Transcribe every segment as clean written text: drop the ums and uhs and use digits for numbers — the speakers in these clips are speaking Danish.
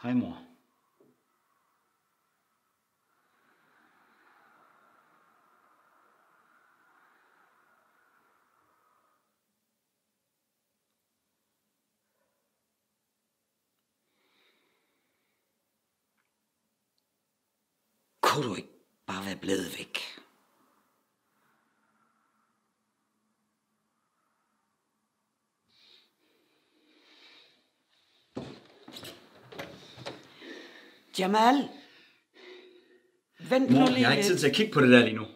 Hej, mor. Kunne du ikke bare være blevet væk? Jamal! Vent nu lige. Jeg har ikke tid til at kigge på det der lige nu.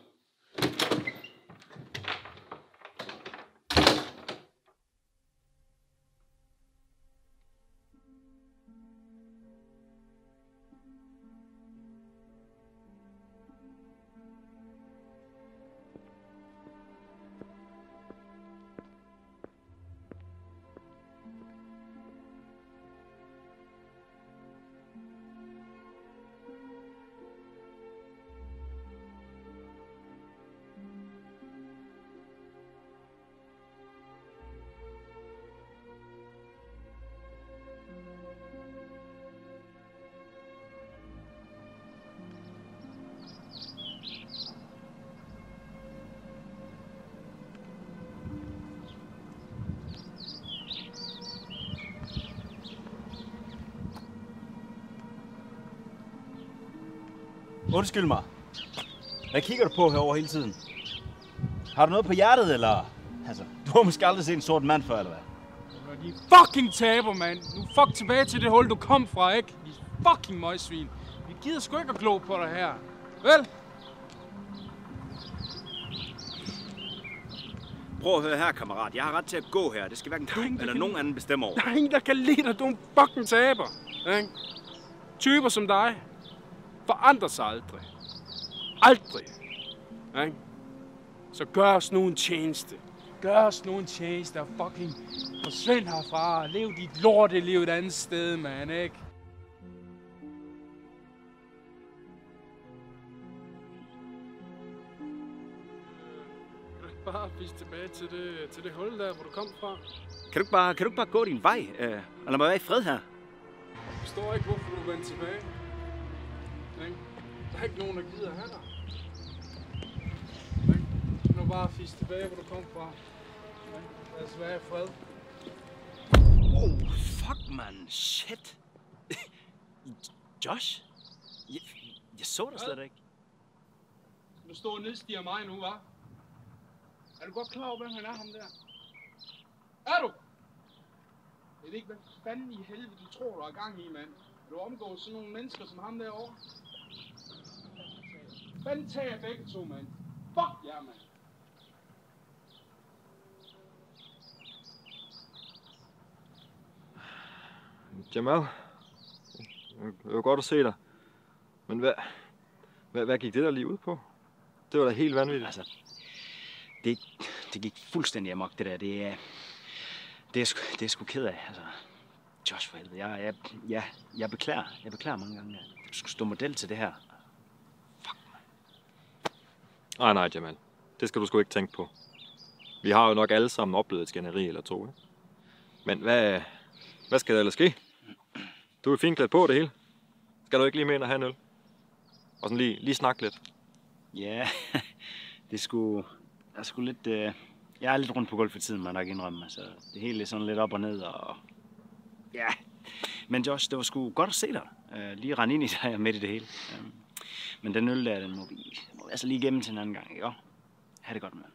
Undskyld mig. Hvad kigger du på herovre hele tiden? Har du noget på hjertet, eller? Altså, du har måske aldrig set en sort mand før, eller hvad? De fucking taber, mand. Nu fuck tilbage til det hul, du kom fra, ikke? De fucking møgsvin. Vi gider sgu ikke at glo på dig her. Vel? Prøv at høre her, kammerat. Jeg har ret til at gå her. Det skal hverken du eller nogen anden bestemme over. Der er ingen, der kan lide dig. Du er en fucking taber. Ikke? Typer som dig forandrer sig aldrig. Aldrig. Ikke? Så gør os nu en tjeneste. Gør os nu en tjeneste og fucking forsvind herfra. Lev dit lorteliv et andet sted, man, ikke? Bare vise tilbage til det hul der, hvor du kom fra. Kan du ikke bare gå din vej? Og lad mig være i fred her. Jeg forstår ikke, hvorfor du vendte tilbage. Der er ikke nogen, der gider have dig. Du må bare fiske tilbage, hvor du kom fra. Lad os være i fred. Oh, fuck, man. Shit. Josh? Jeg så dig slet ikke. Du står og nedstiger mig nu, hva'? Er du godt klar over, hvem han er, ham der? Er du? Jeg ved ikke, hvad fanden i helvede du tror, du har gang i, mand. Du omgår sådan nogle mennesker som ham derovre. Fanden tager jeg begge to, mand. Fuck jer, mand. Jamal, det var godt at se dig. Men hvad gik det der lige ud på? Det var da helt vanvittigt. Altså, det gik fuldstændig amok, det der. Det er sgu ked af, altså. Josh, for helvede. Jeg beklager mange gange. Du skulle stå model til det her. Fuck, man. Nej, Jamal. Det skal du sgu ikke tænke på. Vi har jo nok alle sammen oplevet et skænderi eller to, ikke? Men hvad skal der ellers ske? Du er fint klædt på det hele. Skal du ikke lige med ind og have en øl? Og sådan lige snakke lidt. Ja, det er sgu lidt... Jeg er lidt rundt på gulv for tiden, man nok indrømme. Altså, det hele er sådan lidt op og ned, og... Ja, men Josh, det var sgu godt at se dig. Lige rende ind i dig midt i det hele. Men den øl der, den må vi altså lige igennem til en anden gang, ikke? Ha' det godt, mand.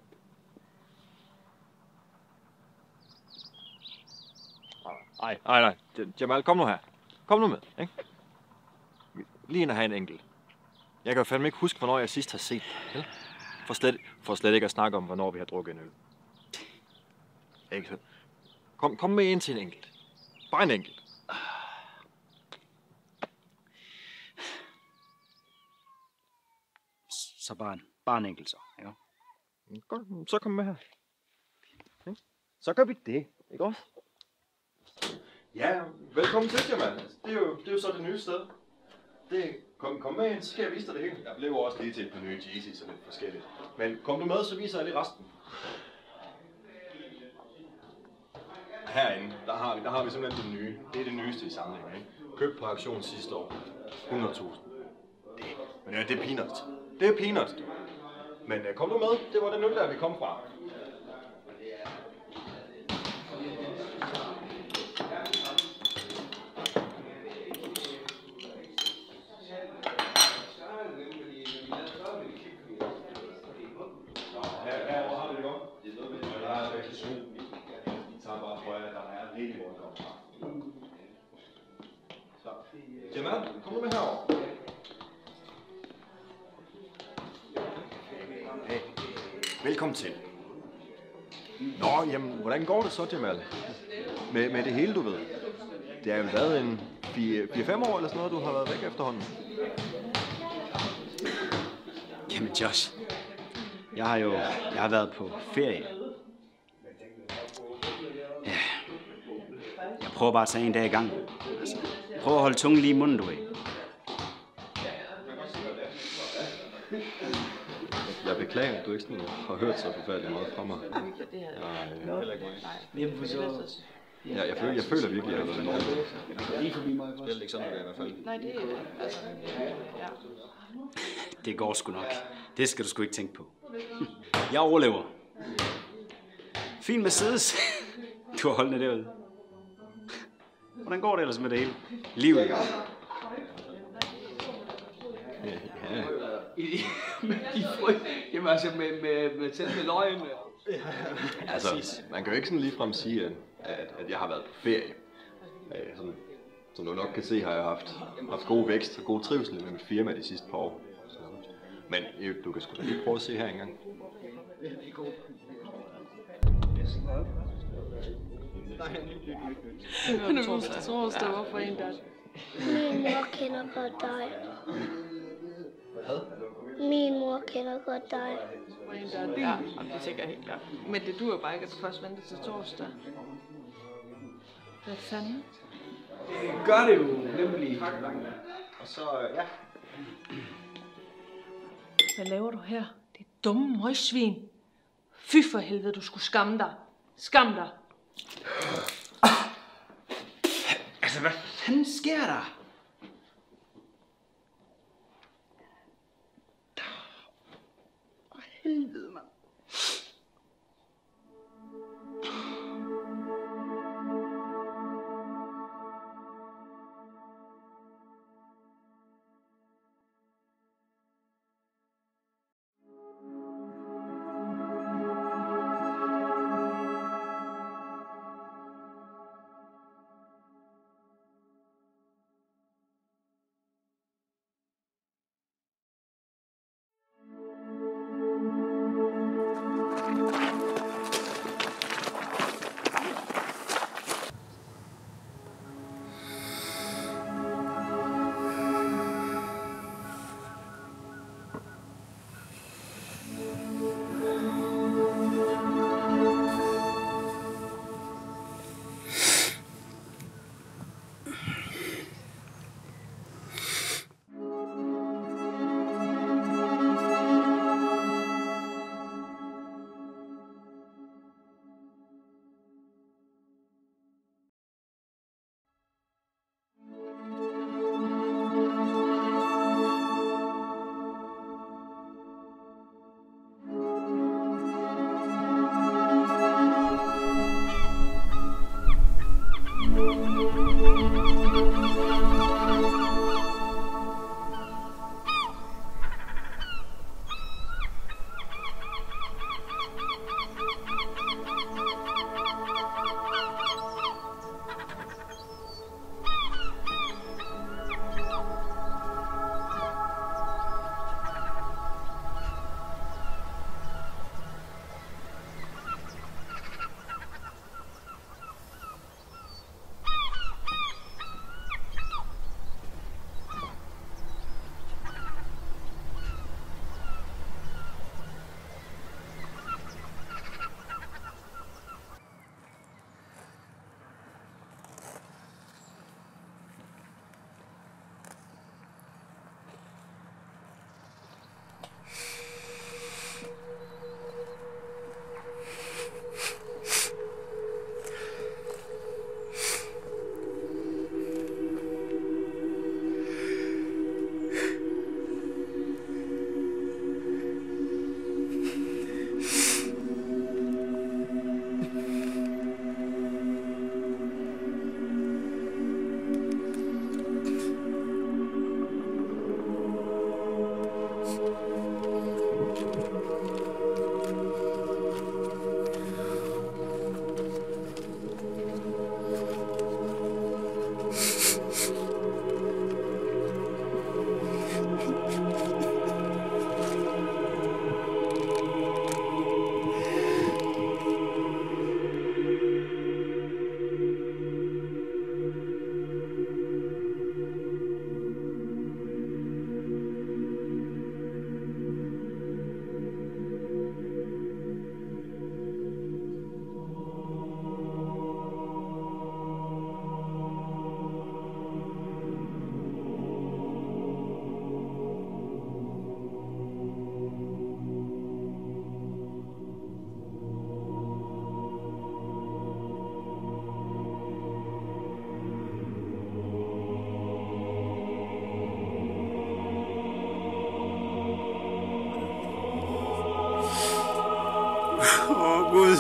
Nej. Jamal, kom nu her. Kom nu med, ikke? Lige ind og have en enkelt. Jeg kan jo fandme ikke huske, hvornår jeg sidst har set dig, for slet ikke at snakke om, hvornår vi har drukket en øl. Ikke så? Kom med ind til en enkelt. Bare en enkelt. Så bare en enkelt så, ja. Godt, så kom med her. Okay. Så gør vi det, ikke også? Ja, velkommen til, Jamal. Det er jo så det nye sted. Kom med ind, så skal jeg vise dig det hele. Jeg blev også lige til et par nye Yeezys og lidt forskelligt. Men kom du med, så viser jeg lige resten. Herinde, der har vi simpelthen det nye. Det er det nyeste i samlingen, ikke? Købt på auktion sidste år. 100.000. Men ja, det er peanuts. Det er peanuts. Men kom du med? Det var den øl, der vi kom fra. Jamal, kom nu med herover. Hey, velkommen til. Nå, jamen, hvordan går det så, Jamal? Med det hele, du ved. Det er jo været en 4-5 år eller sådan noget, du har været væk efterhånden. Jamen Josh, jeg har været på ferie. Ja, jeg prøver bare at tage en dag i gang. Altså, prøv at holde tungen lige i munden, du ved. Jeg beklager, at du ikke sådan har hørt så forfærdeligt meget fra mig. Jeg føler virkelig, at jeg har været dårlig. Spiller ikke sådan noget i hvert fald. Nej, det er altså, ja. Det går sgu nok. Det skal du sgu ikke tænke på. Jeg overlever. Fin Mercedes. Du har holdt det derude. Hvordan går det ellers med det hele? Livet. Ja. Jamen altså med selve løgene. Altså, man kan jo ikke sådan ligefrem sige, at jeg har været på ferie. Sådan, som du nok kan se, har jeg haft god vækst og god trivsel med mit firma de sidste par år. Men du kan sgu da lige prøve at se her engang. Nu tror jeg, der var for en der. Min mor kender godt dig. Min mor kender godt dig. For en der. Ja, jamen, det tænker jeg helt klart. Men det duer bare ikke, at du først venter til torsdag. Hvad fanden? Gør det jo nemlig. Og så, ja. Hvad laver du her? Det dumme møgsvin. Fy for helvede, du skulle skamme dig. Skam dig. Altså, hvad fanden sker der? Helvede, mand. Åh, Gud.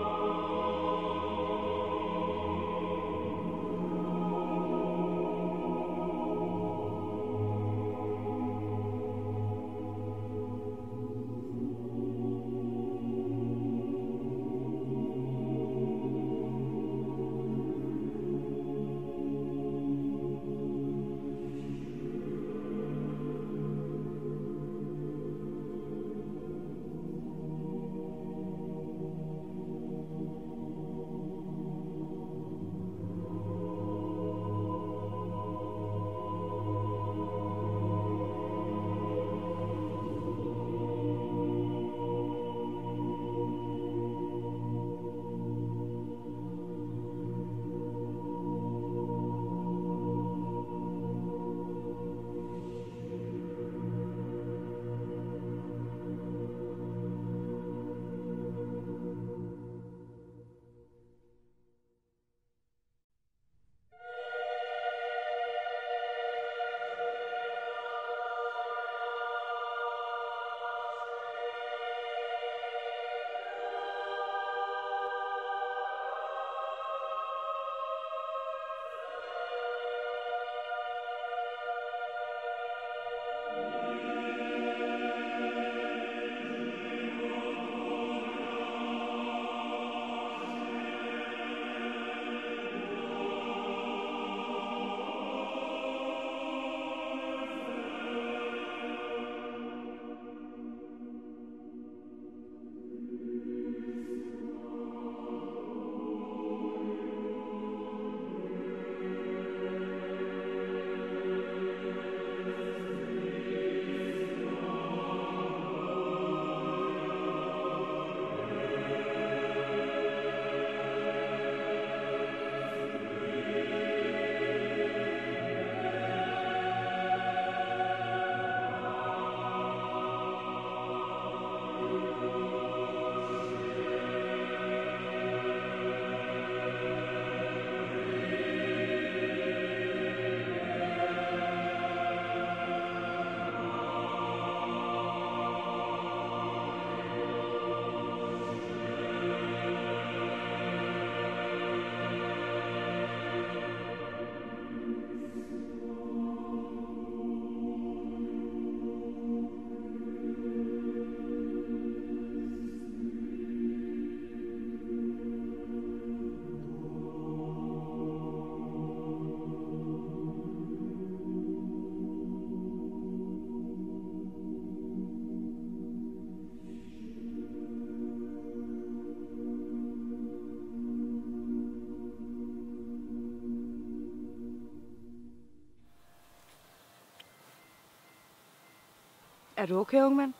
Er du okay, unge mand?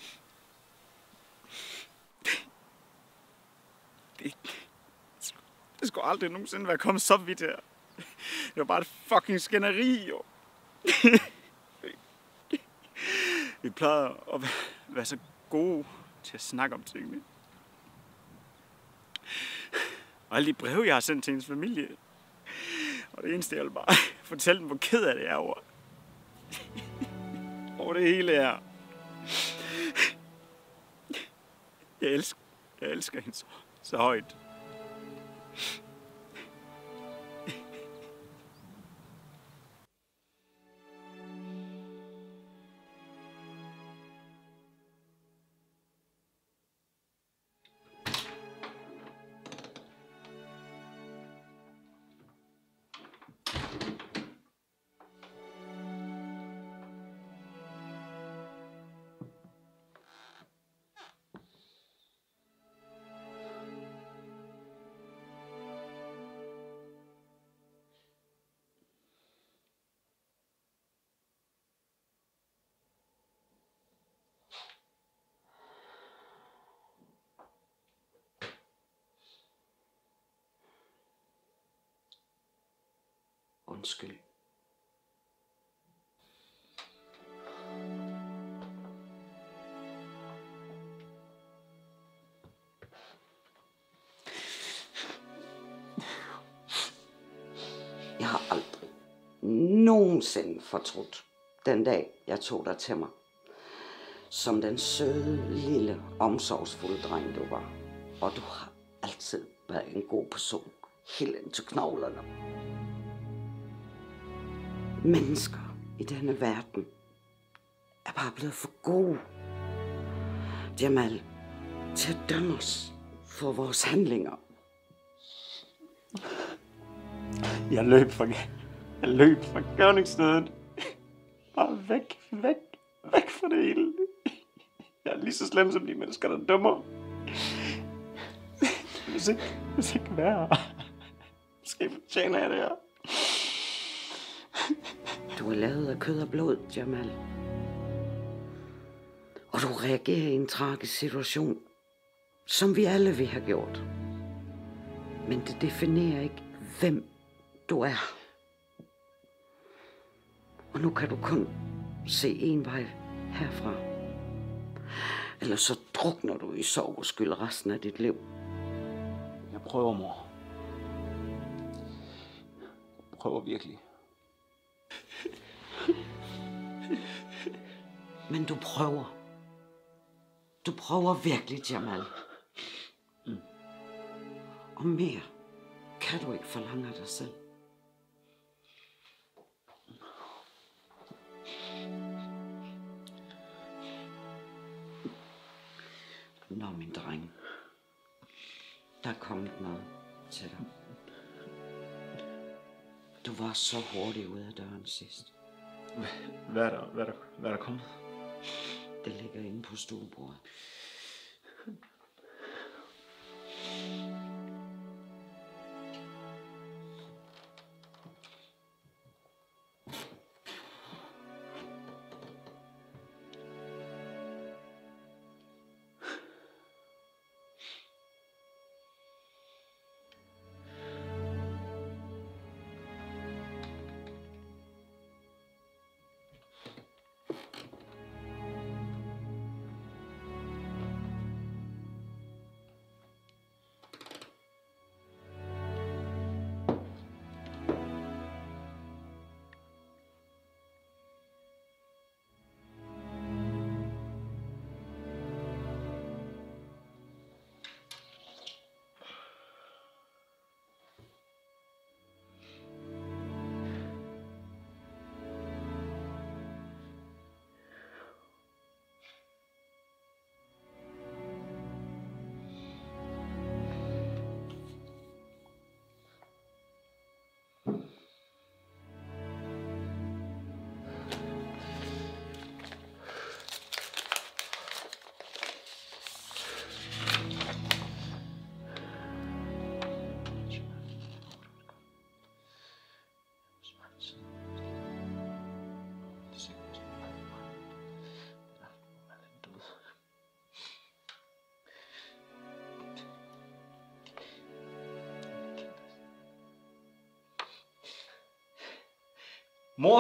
Det skulle aldrig nogensinde være kommet så vidt her. Det var bare et fucking skænderi, jo. Vi plejede at være så gode til at snakke om tingene. Og alle de breve, jeg har sendt til hendes familie. Og det eneste, jeg vil bare fortælle dem, hvor ked af det er over. Over det hele her. Jeg elsker hende så højt. Undskyld. Jeg har aldrig nogensinde fortrudt den dag, jeg tog dig til mig. Som den søde, lille, omsorgsfulde dreng, du var. Og du har altid været en god person. Helt ind til knoglerne. Mennesker i denne verden er bare blevet for gode, Jamal, til at dømme os for vores handlinger. Jeg løb fra gerningsstedet. Bare væk fra det hele. Jeg er lige så slem som de mennesker, der dømmer. Hvis ikke værre. Måske fortjener jeg det her. Du er lavet af kød og blod, Jamal. Og du reagerer i en tragisk situation, som vi alle vil have gjort. Men det definerer ikke, hvem du er. Og nu kan du kun se en vej herfra. Ellers så drukner du i sorg og skyld resten af dit liv. Jeg prøver, mor. Jeg prøver virkelig. Men du prøver. Du prøver virkelig, Jamal. Og mere kan du ikke forlange af dig selv. Nå, min dreng. Der er kommet noget til dig. Du var så hurtig ud af døren sidst. Hvad er der kommet? Det ligger inde på stuebordet. Mor!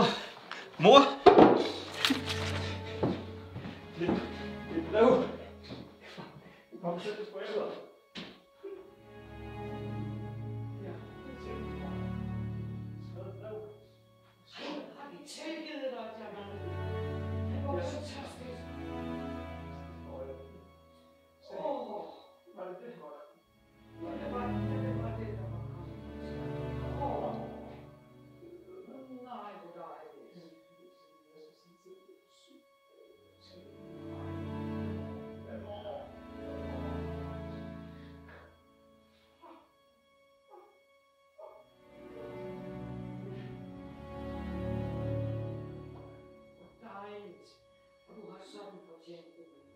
Det er brev. Kom selv til forældre. Har vi tilgivet dig, Jamal? Det var så tørstigt. Var det det? Det var det, der var kommet. Nej, hvor dejligt. Dejligt. Og du har sådan fortjent det.